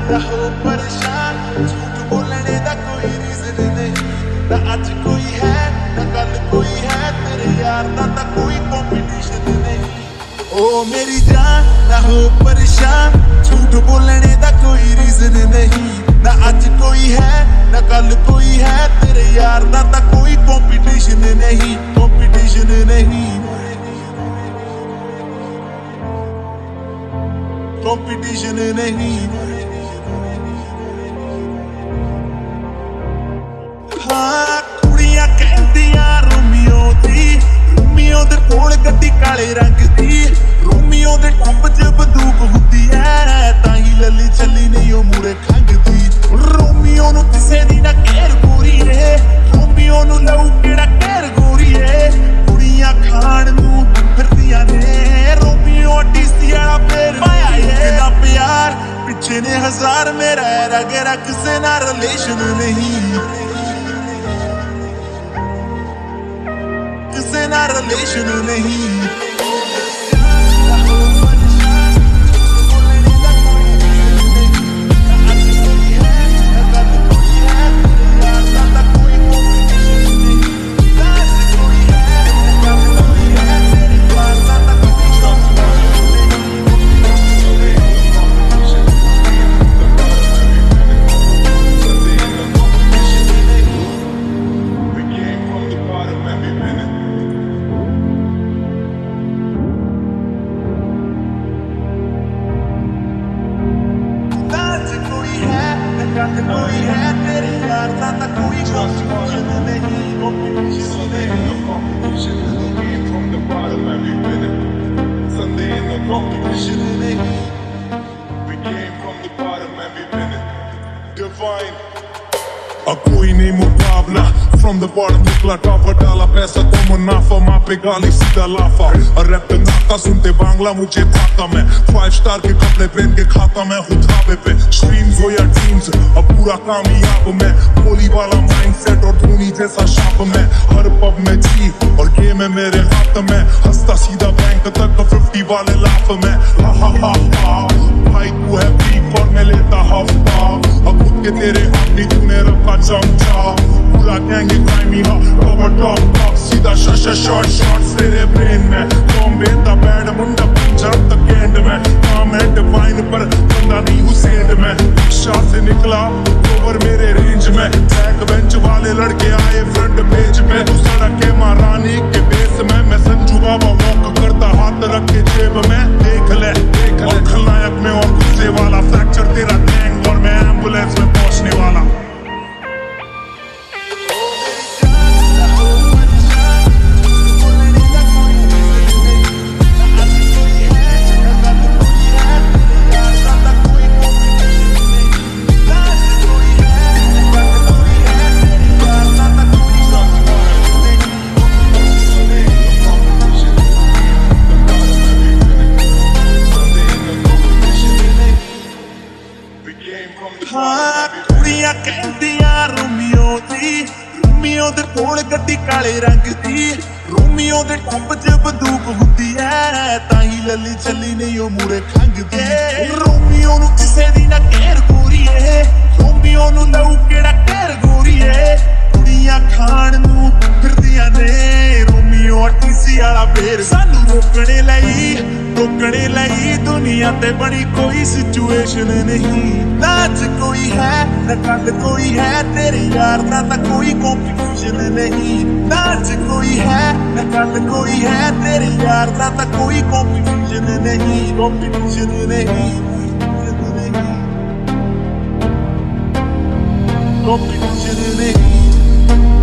रहो परेशान, झूठ बोलने दा कोई रीजन नहीं। ना आज कोई है ना कल कोई है, तेरे यार दा तां कोई कंपटीशन नहीं। ओ मेरी जान ना हो परेशान, झूठ बोलने दा कोई रीजन नहीं। ना आज कोई है ना कल कोई है, तेरे यार दा तां कोई कंपटीशन नहीं, कंपटीशन नहीं, कंपटीशन नहीं। हाँ कुड़ियां कहंदियां रोमियो दी, रोमियो दे कोल गड्डी काले रंग दी। रोमियो दे टंब च बंदूक हुंदी ऐ, तां ही लली छली नहीं ओ मूरे खंगदी। रोमियो नूं किसे दी ना घेर गोरी रे, रोमियो नूं लऊ केड़ा घेर गोरी रे। कुड़ियां खाण नूं फिरदियां ने, रोमियो डीसी वाला फेर पाया इतना प्यार पिछे ने हजार मेरा रगेरा, किसे ना रिलेशन नहीं, किसे ना रिलेशन नहीं। कोई है तेरे यार दा तां कोई कंपटीशन नहीं, कंपटीशन नहीं। Came from the bottom and we winning. Sunday in the competition नहीं. We came from the bottom and we winning. Divine. कोई नहीं मुकाबला, from the bottom निकला टॉपर, डाला पैसा तो मुनाफा, माँ पे गाली सीधा लाफा। और रैप पे नाका सुनते बांग्ला मुझे भाता मैं, 5 स्टार के कपड़े पहन के खाता मैं हूँ ढाबे पे। स्ट्रीम्स हो या टीम्स अब पूरा कामयाब मैं, गोली वाला माइंडसेट और धोनी जैसा शाप मैं। हर पब में जी और गेम है मेरे हाथ में, हंसता सीधा बैंक तक 50 वाले लाफ में। हा हा हा हा भाई तू है बीफ और मैं लेता हफ्ता, अब खुद के तेरे अपनी तूने रखा चमचा। पूरा गैंग क्राइमी हा कवर टॉप सीधा शॉट शॉट्स तेरे ब्रेन में। बॉम्बे दा बैड मुंडा पंजाब तक एंड में, काम है डिवाइन पर बंदा नहीं हुसैन में। रिक्शा से निकला ओवर मेरे रेंज में, बैक बेंच वाले लड़के आए फ्रंट पेज में। तू सड़क के महारानी के बेस में, मैं संजू बाबा वॉक करता हाथ रख के जेब में। देख ले और खलनायक में और गुस्से वाला, फ्रैक्चर तेरा टैंक और मैं एम्बुलेंस में पहुंचने वाला। हाँ कुड़ियां कहंदियां रोमियो दी, रोमियो दे कोल गड्डी काले रंग दी। रोमियो दे टंब च बंदूक हुंदी ऐ, तां ही लली छली नहीं ओ मूरे खंगदी। रोमियो नूं किसे दी ना घेर गोरी रे, रोमियो नूं लऊ केड़ा घेर गोरी रे। कुड़ियां खाण नूं फिरदियां ने, रोमियो डीसी वाला फेर सानू रोकने लई दुनिया ते बड़ी कोई सिचुएशन नहीं। ना आज कोई है ना कल कोई है, तेरे यार दा तां कोई कंपटीशन नहीं। ना आज कोई है ना कल कोई है, तेरे यार दा तां कोई कंपटीशन नहीं, कंपटीशन नहीं, कंपटीशन नहीं।